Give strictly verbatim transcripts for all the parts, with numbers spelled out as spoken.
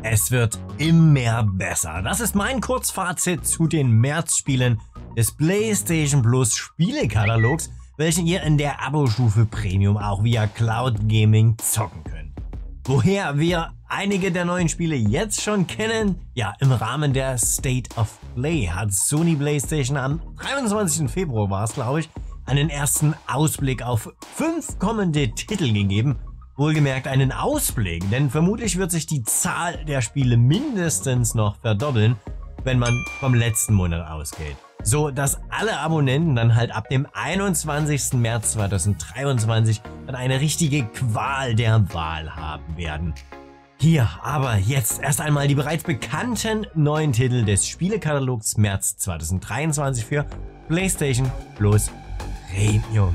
Es wird immer besser. Das ist mein Kurzfazit zu den Märzspielen des PlayStation Plus Spielekatalogs, welchen ihr in der Abo-Stufe Premium auch via Cloud Gaming zocken könnt. Woher wir einige der neuen Spiele jetzt schon kennen? Ja, im Rahmen der State of Play hat Sony PlayStation am dreiundzwanzigsten Februar war es, glaube ich, einen ersten Ausblick auf fünf kommende Titel gegeben. Wohlgemerkt einen Ausblick, denn vermutlich wird sich die Zahl der Spiele mindestens noch verdoppeln, wenn man vom letzten Monat ausgeht. So dass alle Abonnenten dann halt ab dem einundzwanzigsten März zweitausenddreiundzwanzig dann eine richtige Qual der Wahl haben werden. Hier aber jetzt erst einmal die bereits bekannten neuen Titel des Spielekatalogs März zweitausenddreiundzwanzig für PlayStation Plus Premium.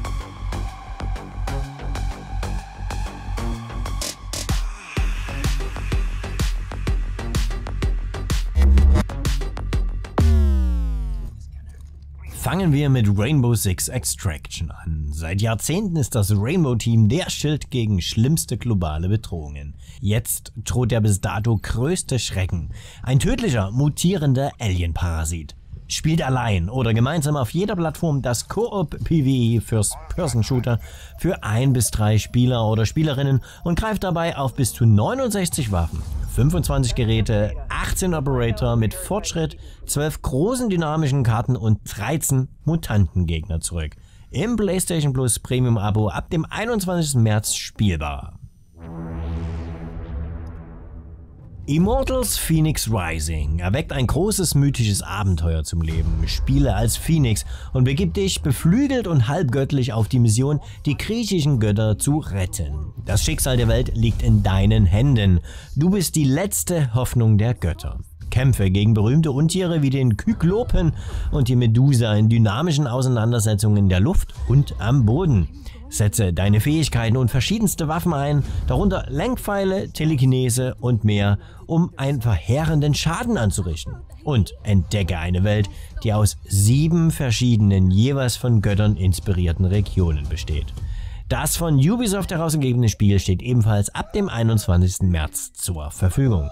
Fangen wir mit Rainbow Six Extraction an. Seit Jahrzehnten ist das Rainbow Team der Schild gegen schlimmste globale Bedrohungen. Jetzt droht der bis dato größte Schrecken. Ein tödlicher, mutierender Alien-Parasit. Spielt allein oder gemeinsam auf jeder Plattform das Koop-PvE First-Person-Shooter für ein bis drei Spieler oder Spielerinnen und greift dabei auf bis zu neunundsechzig Waffen, fünfundzwanzig Geräte, achtzehn Operator mit Fortschritt, zwölf großen dynamischen Karten und dreizehn Mutantengegner zurück. Im PlayStation Plus Premium Abo ab dem einundzwanzigsten März spielbar. Immortals Phoenix Rising erweckt ein großes mythisches Abenteuer zum Leben. Spiele als Phoenix und begib dich beflügelt und halbgöttlich auf die Mission, die griechischen Götter zu retten. Das Schicksal der Welt liegt in deinen Händen. Du bist die letzte Hoffnung der Götter. Kämpfe gegen berühmte Untiere wie den Kyklopen und die Medusa in dynamischen Auseinandersetzungen in der Luft und am Boden. Setze deine Fähigkeiten und verschiedenste Waffen ein, darunter Lenkpfeile, Telekinese und mehr, um einen verheerenden Schaden anzurichten. Und entdecke eine Welt, die aus sieben verschiedenen, jeweils von Göttern inspirierten Regionen besteht. Das von Ubisoft herausgegebene Spiel steht ebenfalls ab dem einundzwanzigsten März zur Verfügung.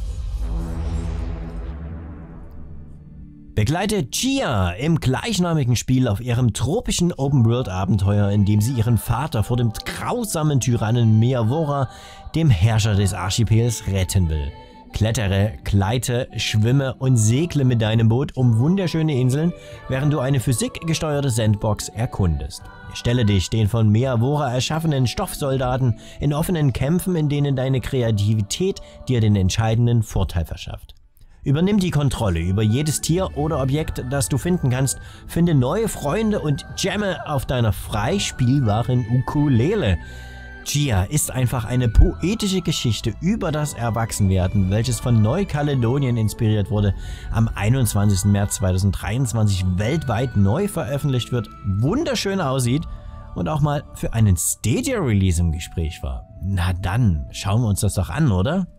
Begleite Gia im gleichnamigen Spiel auf ihrem tropischen Open-World-Abenteuer, in dem sie ihren Vater vor dem grausamen Tyrannen Meavora, dem Herrscher des Archipels, retten will. Klettere, gleite, schwimme und segle mit deinem Boot um wunderschöne Inseln, während du eine physikgesteuerte Sandbox erkundest. Stelle dich den von Meavora erschaffenen Stoffsoldaten in offenen Kämpfen, in denen deine Kreativität dir den entscheidenden Vorteil verschafft. Übernimm die Kontrolle über jedes Tier oder Objekt, das du finden kannst, finde neue Freunde und jamme auf deiner frei spielbaren Ukulele. Gia ist einfach eine poetische Geschichte über das Erwachsenwerden, welches von Neukaledonien inspiriert wurde, am einundzwanzigsten März zweitausenddreiundzwanzig weltweit neu veröffentlicht wird, wunderschön aussieht und auch mal für einen Stadia-Release im Gespräch war. Na dann, schauen wir uns das doch an, oder?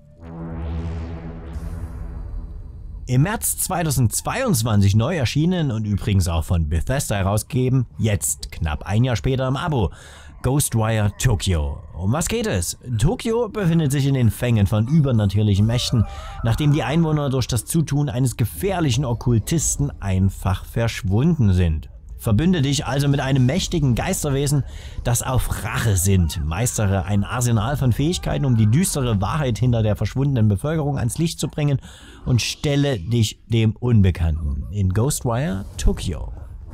Im März zweitausendzweiundzwanzig neu erschienen und übrigens auch von Bethesda herausgegeben, jetzt knapp ein Jahr später im Abo, Ghostwire Tokyo. Um was geht es? Tokio befindet sich in den Fängen von übernatürlichen Mächten, nachdem die Einwohner durch das Zutun eines gefährlichen Okkultisten einfach verschwunden sind. Verbünde dich also mit einem mächtigen Geisterwesen, das auf Rache sinnt. Meistere ein Arsenal von Fähigkeiten, um die düstere Wahrheit hinter der verschwundenen Bevölkerung ans Licht zu bringen, und stelle dich dem Unbekannten in Ghostwire Tokyo.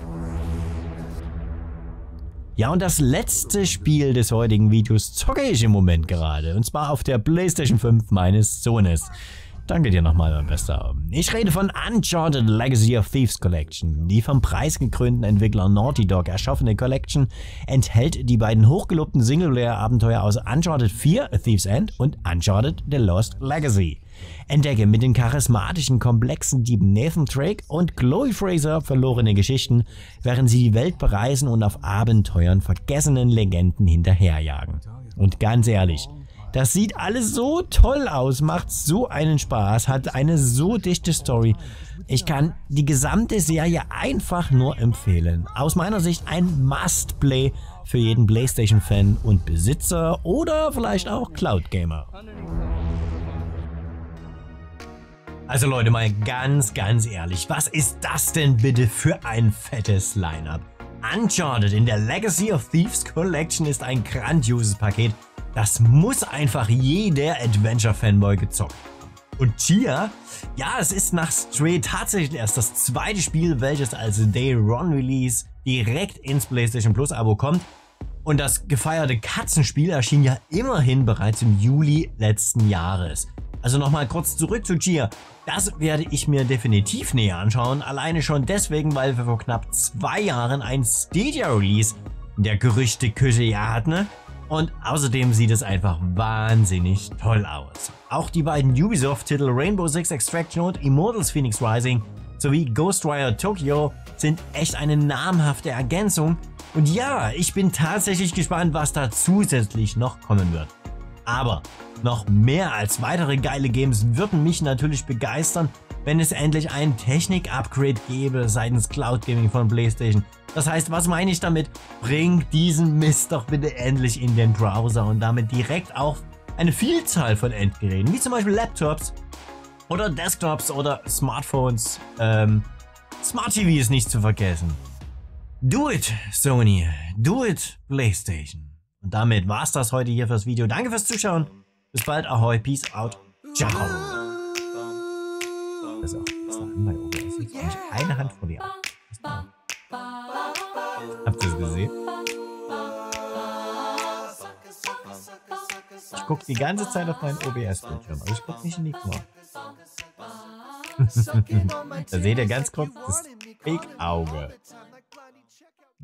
Ja, und das letzte Spiel des heutigen Videos zocke ich im Moment gerade, und zwar auf der PlayStation fünf meines Sohnes. Danke dir nochmal, mein Bester. Ich rede von Uncharted Legacy of Thieves Collection. Die vom preisgekrönten Entwickler Naughty Dog erschaffene Collection enthält die beiden hochgelobten Singleplayer-Abenteuer aus Uncharted vier, A Thief's End und Uncharted The Lost Legacy. Entdecke mit den charismatischen, komplexen Dieben Nathan Drake und Chloe Fraser verlorene Geschichten, während sie die Welt bereisen und auf Abenteuern vergessenen Legenden hinterherjagen. Und ganz ehrlich, das sieht alles so toll aus, macht so einen Spaß, hat eine so dichte Story. Ich kann die gesamte Serie einfach nur empfehlen. Aus meiner Sicht ein Must-Play für jeden PlayStation-Fan und Besitzer oder vielleicht auch Cloud-Gamer. Also Leute, mal ganz, ganz ehrlich, was ist das denn bitte für ein fettes Line-Up? Uncharted in der Legacy of Thieves Collection ist ein grandioses Paket. Das muss einfach jeder Adventure-Fanboy gezockt haben. Und Tchia, ja, es ist nach Stray tatsächlich erst das zweite Spiel, welches als Day-One-Release direkt ins PlayStation Plus Abo kommt. Und das gefeierte Katzenspiel erschien ja immerhin bereits im Juli letzten Jahres. Also nochmal kurz zurück zu Tchia. Das werde ich mir definitiv näher anschauen. Alleine schon deswegen, weil wir vor knapp zwei Jahren ein Stadia-Release in der Gerüchteküche ja hatten. Und außerdem sieht es einfach wahnsinnig toll aus. Auch die beiden Ubisoft-Titel Rainbow Six Extraction und Immortals Phoenix Rising sowie Ghostwire Tokyo sind echt eine namhafte Ergänzung. Und ja, ich bin tatsächlich gespannt, was da zusätzlich noch kommen wird. Aber noch mehr als weitere geile Games würden mich natürlich begeistern, wenn es endlich ein Technik-Upgrade gäbe seitens Cloud Gaming von PlayStation. Das heißt, was meine ich damit? Bringt diesen Mist doch bitte endlich in den Browser und damit direkt auf eine Vielzahl von Endgeräten, wie zum Beispiel Laptops oder Desktops oder Smartphones. Ähm, Smart T V ist nicht zu vergessen. Do it, Sony. Do it, PlayStation. Und damit war's das heute hier fürs Video. Danke fürs Zuschauen. Bis bald. Ahoi. Peace out. Ciao. Also, bis dahin bei O B S. Jetzt habe ich eine Hand vor die Augen. Habt ihr es gesehen? Ich gucke die ganze Zeit auf meinen O B S-Bildschirm, aber ich gucke nicht in die Kamera. Da seht ihr ganz kurz das Fake-Auge.